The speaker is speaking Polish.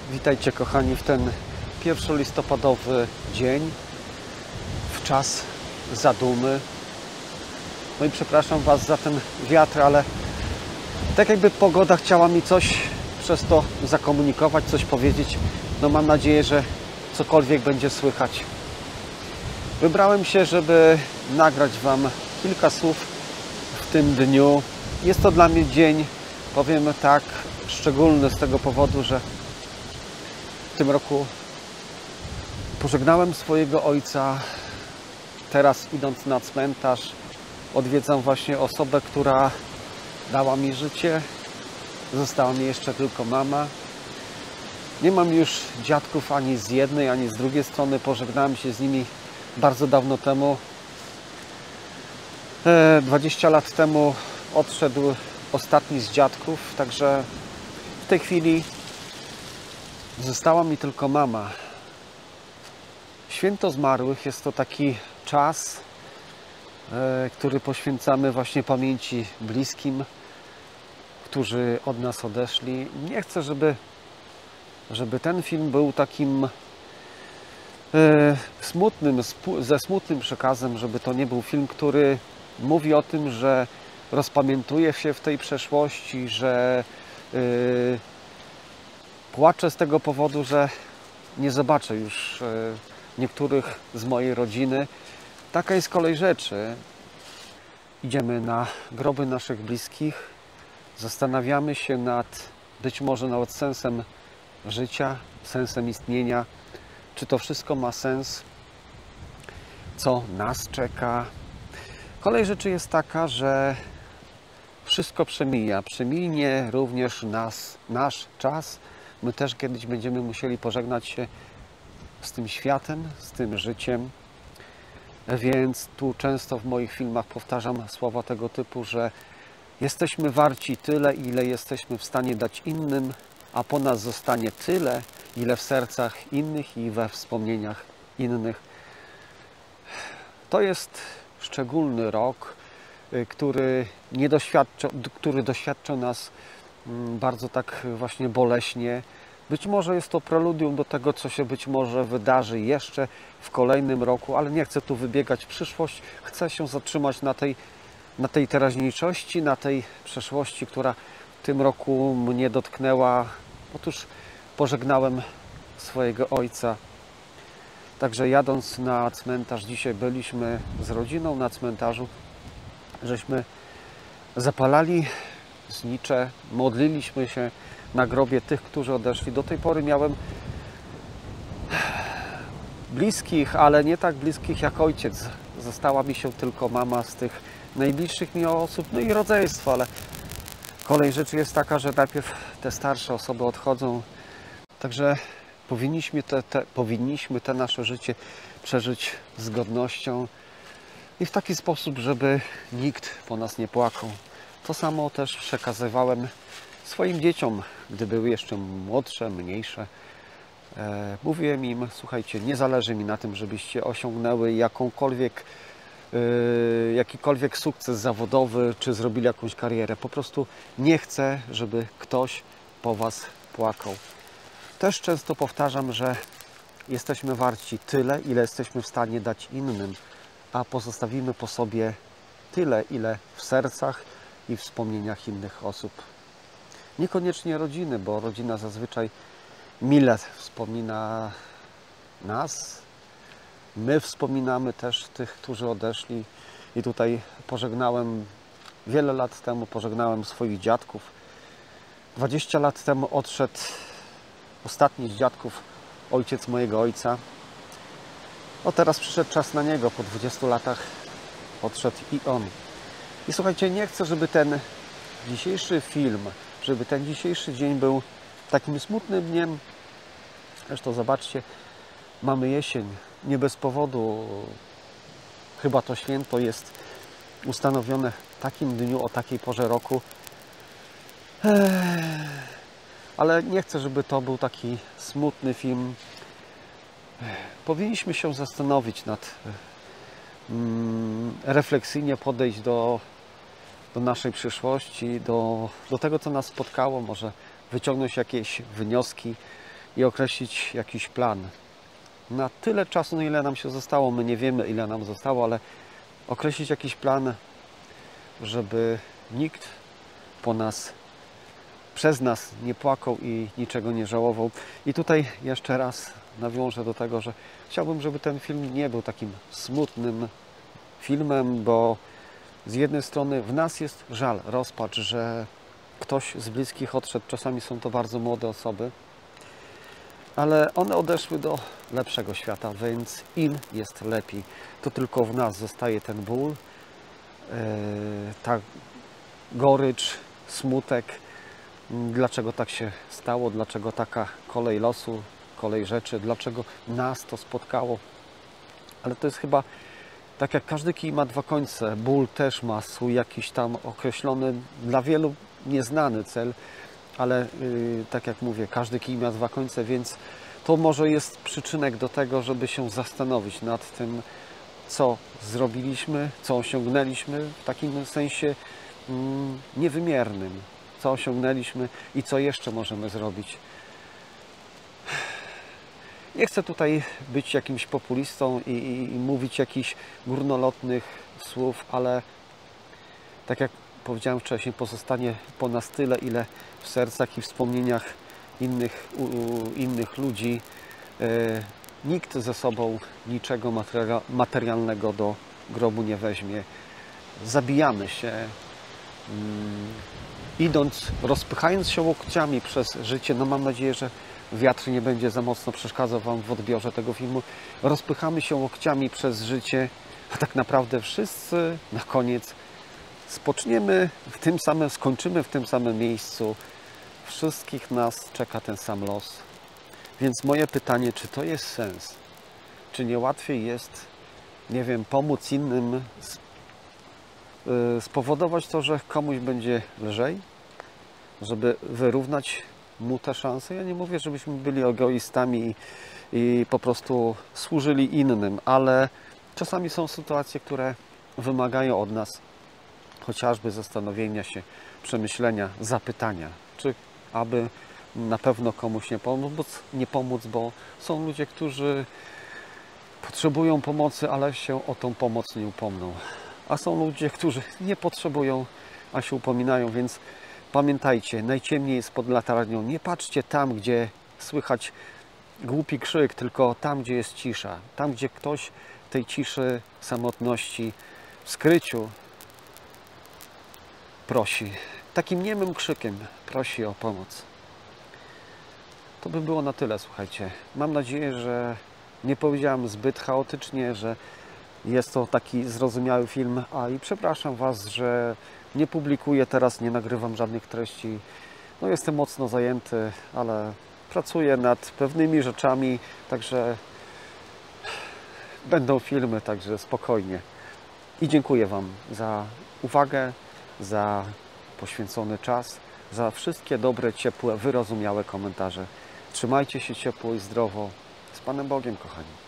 Witajcie kochani w ten 1 listopadowy dzień, w czas zadumy. No i przepraszam Was za ten wiatr, ale tak jakby pogoda chciała mi coś przez to zakomunikować, coś powiedzieć. No mam nadzieję, że cokolwiek będzie słychać. Wybrałem się, żeby nagrać Wam kilka słów w tym dniu. Jest to dla mnie dzień, powiem tak, szczególny z tego powodu, że w tym roku pożegnałem swojego ojca. Teraz idąc na cmentarz odwiedzam właśnie osobę, która dała mi życie. Została mi jeszcze tylko mama. Nie mam już dziadków ani z jednej, ani z drugiej strony. Pożegnałem się z nimi bardzo dawno temu. 20 lat temu odszedł ostatni z dziadków, także w tej chwili została mi tylko mama. Święto Zmarłych jest to taki czas, który poświęcamy właśnie pamięci bliskim, którzy od nas odeszli. Nie chcę, żeby ten film był takim smutnym, ze smutnym przekazem, żeby to nie był film, który mówi o tym, że rozpamiętuję się w tej przeszłości, że płaczę z tego powodu, że nie zobaczę już niektórych z mojej rodziny. Taka jest kolej rzeczy. Idziemy na groby naszych bliskich, zastanawiamy się być może nad sensem życia, sensem istnienia. Czy to wszystko ma sens? Co nas czeka? Kolej rzeczy jest taka, że wszystko przemija. Przeminie również nasz czas. My też kiedyś będziemy musieli pożegnać się z tym światem, z tym życiem. Więc tu często w moich filmach powtarzam słowa tego typu, że jesteśmy warci tyle, ile jesteśmy w stanie dać innym, a po nas zostanie tyle, ile w sercach innych i we wspomnieniach innych. To jest szczególny rok, który doświadcza nas bardzo tak właśnie boleśnie. Być może jest to preludium do tego, co się być może wydarzy jeszcze w kolejnym roku, ale nie chcę tu wybiegać w przyszłość. Chcę się zatrzymać na tej teraźniejszości, na tej przeszłości, która w tym roku mnie dotknęła. Otóż pożegnałem swojego ojca. Także jadąc na cmentarz, dzisiaj byliśmy z rodziną na cmentarzu, żeśmy zapalali znicze, modliliśmy się na grobie tych, którzy odeszli. Do tej pory miałem bliskich, ale nie tak bliskich jak ojciec. Została mi się tylko mama z tych najbliższych mi osób, no i rodzeństwo, ale kolej rzeczy jest taka, że najpierw te starsze osoby odchodzą. Także powinniśmy te nasze życie przeżyć z godnością i w taki sposób, żeby nikt po nas nie płakał. To samo też przekazywałem swoim dzieciom, gdy były jeszcze młodsze, mniejsze. Mówiłem im, słuchajcie, nie zależy mi na tym, żebyście osiągnęły jakikolwiek sukces zawodowy, czy zrobili jakąś karierę. Po prostu nie chcę, żeby ktoś po Was płakał. Też często powtarzam, że jesteśmy warci tyle, ile jesteśmy w stanie dać innym, a pozostawimy po sobie tyle, ile w sercach i wspomnieniach innych osób. Niekoniecznie rodziny, bo rodzina zazwyczaj mile wspomina nas. My wspominamy też tych, którzy odeszli. I tutaj wiele lat temu pożegnałem swoich dziadków. 20 lat temu odszedł ostatni z dziadków, ojciec mojego ojca. No teraz przyszedł czas na niego. Po 20 latach odszedł i on. I słuchajcie, nie chcę, żeby ten dzisiejszy film, żeby ten dzisiejszy dzień był takim smutnym dniem. Zresztą zobaczcie, mamy jesień. Nie bez powodu chyba to święto jest ustanowione w takim dniu, o takiej porze roku. Ale nie chcę, żeby to był taki smutny film. Powinniśmy się zastanowić refleksyjnie podejść do naszej przyszłości, do tego, co nas spotkało, może wyciągnąć jakieś wnioski, i określić jakiś plan. Na tyle czasu, na ile nam się zostało, my nie wiemy, ile nam zostało, ale określić jakiś plan, żeby nikt po nas, przez nas nie płakał i niczego nie żałował. I tutaj jeszcze raz nawiążę do tego, że chciałbym, żeby ten film nie był takim smutnym filmem, bo z jednej strony w nas jest żal, rozpacz, że ktoś z bliskich odszedł. Czasami są to bardzo młode osoby, ale one odeszły do lepszego świata, więc im jest lepiej. To tylko w nas zostaje ten ból, ta gorycz, smutek. Dlaczego tak się stało? Dlaczego taka kolej losu, kolej rzeczy? Dlaczego nas to spotkało? Ale to jest chyba tak, jak każdy kij ma dwa końce. Ból też ma swój jakiś tam określony, dla wielu nieznany cel, ale tak jak mówię, każdy kij ma dwa końce, więc to może jest przyczynek do tego, żeby się zastanowić nad tym, co zrobiliśmy, co osiągnęliśmy w takim sensie niewymiernym, co osiągnęliśmy i co jeszcze możemy zrobić. Nie chcę tutaj być jakimś populistą i mówić jakichś górnolotnych słów, ale tak jak powiedziałem wcześniej, pozostanie po nas tyle, ile w sercach i wspomnieniach innych ludzi. Nikt ze sobą niczego materialnego do grobu nie weźmie. Zabijamy się, idąc, rozpychając się łokciami przez życie. No mam nadzieję, że wiatr nie będzie za mocno przeszkadzał Wam w odbiorze tego filmu. Rozpychamy się łokciami przez życie, a tak naprawdę wszyscy na koniec spoczniemy w tym samym, skończymy w tym samym miejscu. Wszystkich nas czeka ten sam los. Więc moje pytanie, czy to jest sens? Czy nie łatwiej jest, nie wiem, pomóc innym, spowodować to, że komuś będzie lżej, żeby wyrównać mu te szanse? Ja nie mówię, żebyśmy byli egoistami i po prostu służyli innym, ale czasami są sytuacje, które wymagają od nas chociażby zastanowienia się, przemyślenia, zapytania, czy aby na pewno komuś nie pomóc, bo są ludzie, którzy potrzebują pomocy, ale się o tą pomoc nie upomną. A są ludzie, którzy nie potrzebują, a się upominają, więc pamiętajcie, najciemniej jest pod latarnią. Nie patrzcie tam, gdzie słychać głupi krzyk, tylko tam, gdzie jest cisza. Tam, gdzie ktoś tej ciszy, samotności, w skryciu prosi. Takim niemym krzykiem prosi o pomoc. To by było na tyle, słuchajcie. Mam nadzieję, że nie powiedziałem zbyt chaotycznie, że jest to taki zrozumiały film, i przepraszam Was, że nie publikuję teraz, nie nagrywam żadnych treści. No jestem mocno zajęty, ale pracuję nad pewnymi rzeczami, także będą filmy, także spokojnie. I dziękuję Wam za uwagę, za poświęcony czas, za wszystkie dobre, ciepłe, wyrozumiałe komentarze. Trzymajcie się ciepło i zdrowo. Z Panem Bogiem, kochani.